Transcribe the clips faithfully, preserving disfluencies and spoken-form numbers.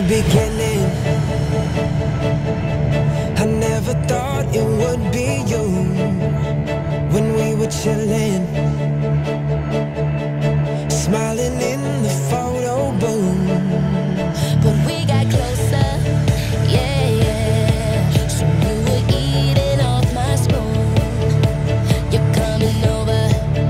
the beginning, I never thought it would be you. When we were chilling, smiling in the photo booth, but we got closer, yeah, yeah. So you were eating off my spoon. You're coming over,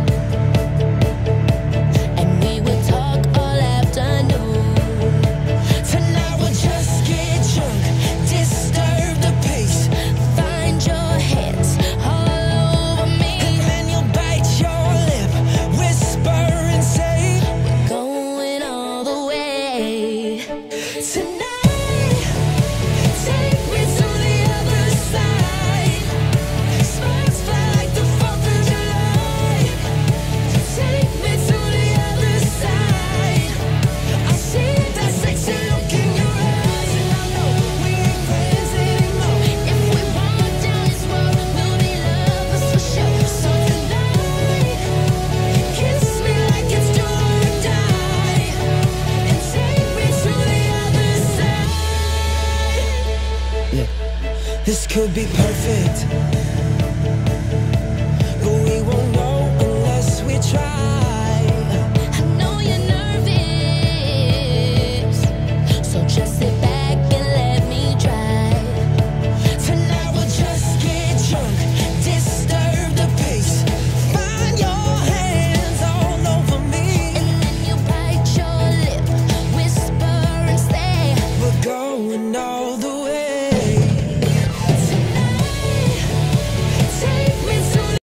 and we would talk all afternoon. Tonight we'll just get drunk, disturb the pace, Find your hands all over me, and then you'll bite your lip, whisper and say, going all the way. tonight, take me to the other side. Sparks fly like the fourth of July. Take me to the other side. I see that sexy look in your eyes, and I know we ain't friends anymore. If we walk down this road, we'll be lovers for sure. So tonight, kiss me like it's do or die, and take me to the other side. Yeah. This could be perfect.